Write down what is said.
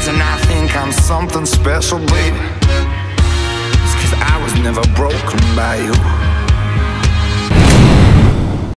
reason I think I'm something special, baby, is 'cause I was never broken by you.